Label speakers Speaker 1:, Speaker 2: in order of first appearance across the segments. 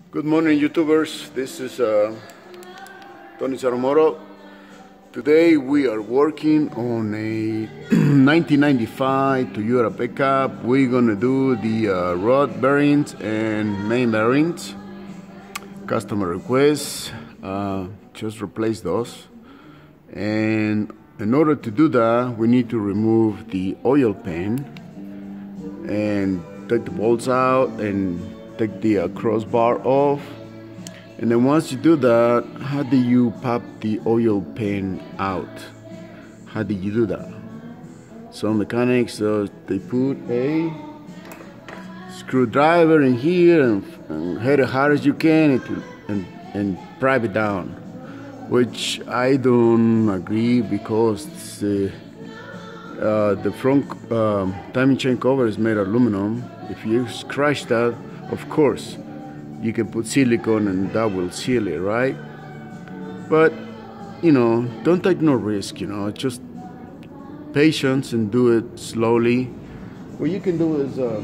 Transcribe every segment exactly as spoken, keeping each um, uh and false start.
Speaker 1: Good morning, YouTubers. This is uh, Tony Saromoro. Today we are working on a nineteen ninety-five Toyota pickup. We're gonna do the uh, rod bearings and main bearings. Customer request, uh, just replace those. And in order to do that, we need to remove the oil pan and take the bolts out and take the uh, crossbar off. And then once you do that, how do you pop the oil pan out? How do you do that? Some mechanics, uh, they put a screwdriver in here and, and hit it hard as you can and, and, and pry it down, which I don't agree, because the, uh, the front um, timing chain cover is made of aluminum. If you scratch that, of course, you can put silicone and that will seal it, right? But, you know, don't take no risk, you know, just patience and do it slowly. What you can do is uh,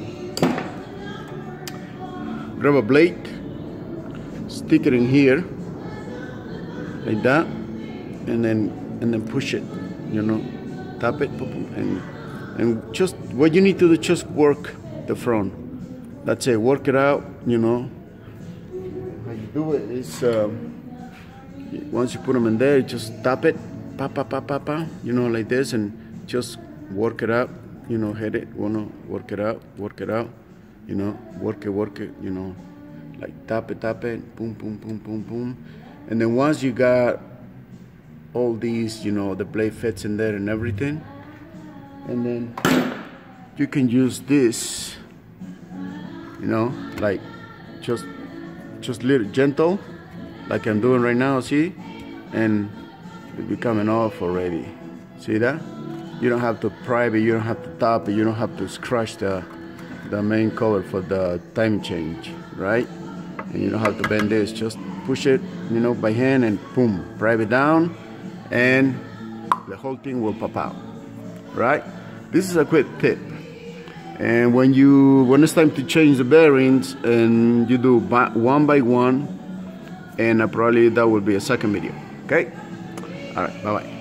Speaker 1: grab a blade, stick it in here, like that, and then and then push it, you know, tap it, and, and just, what you need to do, just work the front. That's it, work it out, you know. How you do it is, um, once you put them in there, just tap it, pa pa pa pa pa, you know, like this, and just work it out, you know, hit it, you know, work it out, work it out, you know, work it, work it, you know, like tap it, tap it, boom, boom, boom, boom, boom. And then once you got all these, you know, the blade fits in there and everything, and then you can use this, you know, like just just little gentle, like I'm doing right now, see, and it'll be coming off already. See that? You don't have to pry it, you don't have to tap it, you don't have to scratch the the main cover for the timing change, right? And you don't have to bend this, just push it, you know, by hand, and boom, pry it down, and the whole thing will pop out, right? This is a quick tip. And when you when it's time to change the bearings, and you do by, one by one, and uh, probably that will be a second video. Okay, all right, bye bye.